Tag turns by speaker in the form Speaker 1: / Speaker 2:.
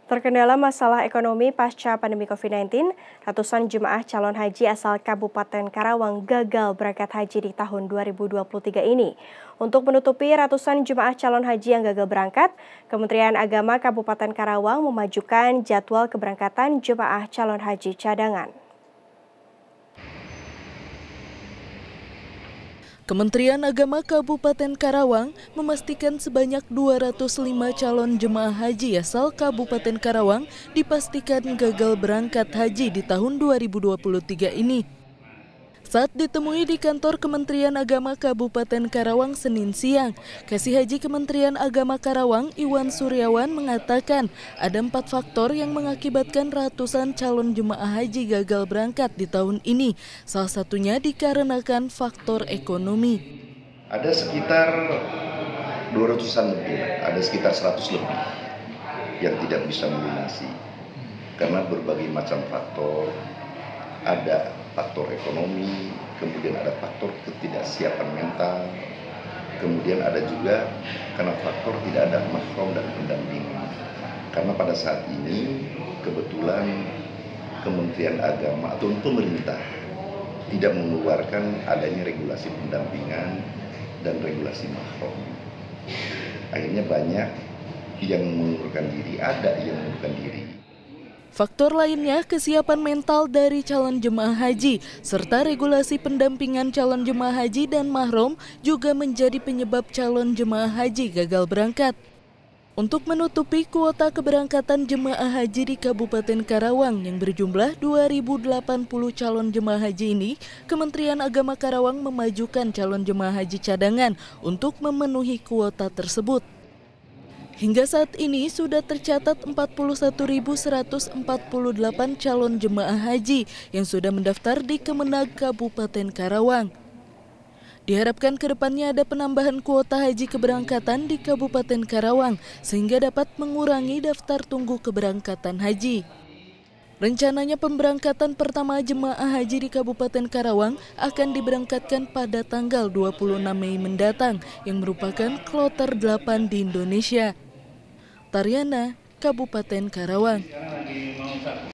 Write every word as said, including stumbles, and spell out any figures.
Speaker 1: Terkendala masalah ekonomi pasca pandemi covid sembilan belas, ratusan jemaah calon haji asal Kabupaten Karawang gagal berangkat haji di tahun dua ribu dua puluh tiga ini. Untuk menutupi ratusan jemaah calon haji yang gagal berangkat, Kementerian Agama Kabupaten Karawang memajukan jadwal keberangkatan jemaah calon haji cadangan.
Speaker 2: Kementerian Agama Kabupaten Karawang memastikan sebanyak dua ratus lima calon jemaah haji asal Kabupaten Karawang dipastikan gagal berangkat haji di tahun dua ribu dua puluh tiga ini. Saat ditemui di kantor Kementerian Agama Kabupaten Karawang Senin siang, Kasih Haji Kementerian Agama Karawang Iwan Suryawan mengatakan ada empat faktor yang mengakibatkan ratusan calon jemaah haji gagal berangkat di tahun ini. Salah satunya dikarenakan faktor ekonomi.
Speaker 3: Ada sekitar dua ratusan lebih, ada sekitar seratus lebih yang tidak bisa melunasi karena berbagai macam faktor. Ada faktor ekonomi, kemudian ada faktor ketidaksiapan mental, kemudian ada juga karena faktor tidak ada mahram dan pendampingan. Karena pada saat ini kebetulan Kementerian Agama atau pemerintah tidak mengeluarkan adanya regulasi pendampingan dan regulasi mahram. Akhirnya banyak yang mengundurkan diri, ada yang mengundurkan diri.
Speaker 2: Faktor lainnya kesiapan mental dari calon jemaah haji, serta regulasi pendampingan calon jemaah haji dan mahram juga menjadi penyebab calon jemaah haji gagal berangkat. Untuk menutupi kuota keberangkatan jemaah haji di Kabupaten Karawang yang berjumlah dua ribu delapan puluh calon jemaah haji ini, Kementerian Agama Karawang memajukan calon jemaah haji cadangan untuk memenuhi kuota tersebut. Hingga saat ini sudah tercatat empat puluh satu ribu seratus empat puluh delapan calon jemaah haji yang sudah mendaftar di Kemenag Kabupaten Karawang. Diharapkan ke depannya ada penambahan kuota haji keberangkatan di Kabupaten Karawang sehingga dapat mengurangi daftar tunggu keberangkatan haji. Rencananya pemberangkatan pertama jemaah haji di Kabupaten Karawang akan diberangkatkan pada tanggal dua puluh enam Mei mendatang yang merupakan kloter delapan di Indonesia. Tariana, Kabupaten Karawang.